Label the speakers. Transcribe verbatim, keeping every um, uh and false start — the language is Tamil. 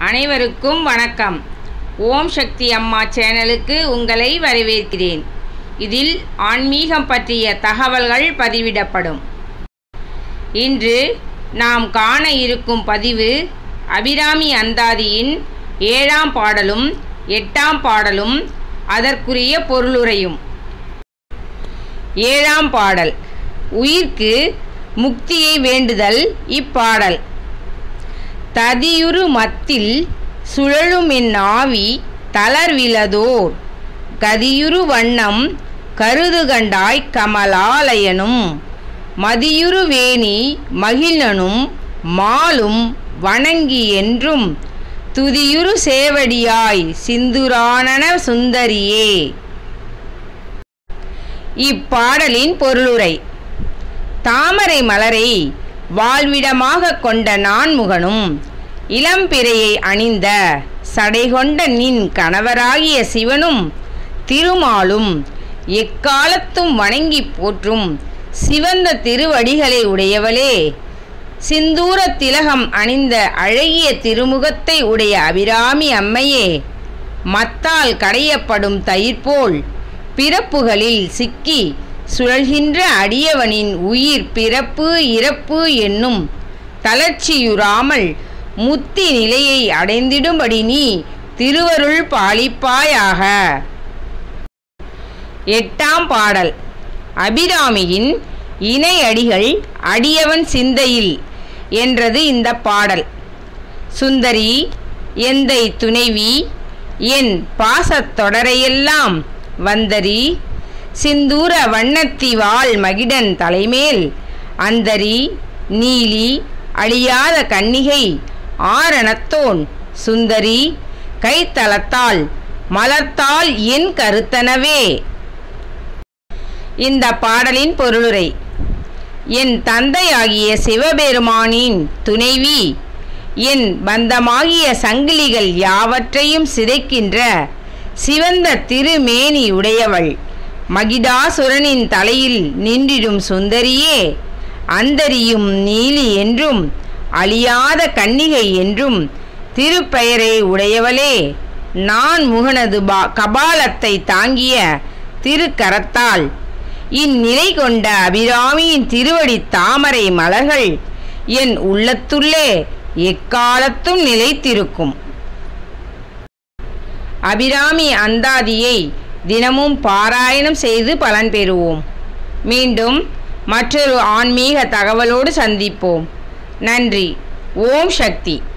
Speaker 1: அனைவருக்கும் வணக்கம். ஓம் சக்தி அம்மா சேனலுக்கு உங்களை வரவேற்கிறேன். இதில் ஆன்மீகம் பற்றிய தகவல்கள் பதிவிடப்படும். இன்று நாம் காண இருக்கும் பதிவு அபிராமி அந்தாதியின் ஏழாம் பாடலும் எட்டாம் பாடலும் அதற்குரிய பொருளுரையும். ஏழாம் பாடல் உயிர்க்கு முக்தியை வேண்டுதல். இப்பாடல் ததியுறு மத்தில் சுழலுமென் ஆவி தளர்விலதோர் கதியுறு வண்ணம் கருதுகண்டாய் கமலாலயனும் மதியுறு வேணி மகிழ்னனும் மாலும் வணங்கி என்றும் துதியுறு சேவடியாய் சிந்துரானன சுந்தரியே. இப்பாடலின் பொருளுரை. தாமரை மலரை வாழ்விடமாக கொண்ட நான்முகனும் இளம்பிறையை அணிந்த சடைகொண்ட நின் கணவராகிய சிவனும் திருமாலும் எக்காலத்தும் வணங்கி போற்றும் சிவந்த திருவடிகளை உடையவளே, சிந்தூர திலகம் அணிந்த அழகிய திருமுகத்தை உடைய அபிராமி அம்மையே, மத்தால் கடையப்படும் தயிர்போல் பிறப்புகளில் சிக்கி சுழல்கின்ற அடியவனின் உயிர் பிறப்பு இறப்பு என்னும் தளர்ச்சியுறாமல் முத்தி நிலையை அடைந்திடும்படி நீ திருவருள் பாலிப்பாயாக. எட்டாம் பாடல் அபிராமியின் இணை அடிகள் அடியவன் சிந்தையில் என்றது இந்த பாடல். சுந்தரி எந்தை துணைவி என் பாசத்தொடரையெல்லாம் வந்தரி சிந்தூர வண்ணத்தி வாழ் மகிடன் தலைமேல் அந்தரி நீலி அழியாத கன்னிகை ஆரணத்தோன் சுந்தரி கைத்தலத்தால் மலர்த்தால் என் கருத்தனவே. இந்த பாடலின் பொருளுரை. என் தந்தையாகிய சிவபெருமானின் துணைவி என் பந்தமாகிய சங்கிலிகள் யாவற்றையும் சிதைக்கின்ற சிவந்த திருமேனி உடையவள் மகிடாசுரனின் தலையில் நின்றிடும் சுந்தரியே, அந்தரியும் நீலி என்றும் அழியாத கன்னிகை என்றும் திருப்பெயரை உடையவளே, நான் முகனது பா கபாலத்தை தாங்கிய திருக்கரத்தால் இந்நிலை கொண்ட அபிராமியின் திருவடி தாமரை மலர்கள் என் உள்ளத்துள்ளே எக்காலத்தும் நிலைத்திருக்கும். அபிராமி அந்தாதியை தினமும் பாராயணம் செய்து பலன் பெறுவோம். மீண்டும் மற்றொரு ஆன்மீக தகவலோடு சந்திப்போம். நன்றி. ஓம் சக்தி.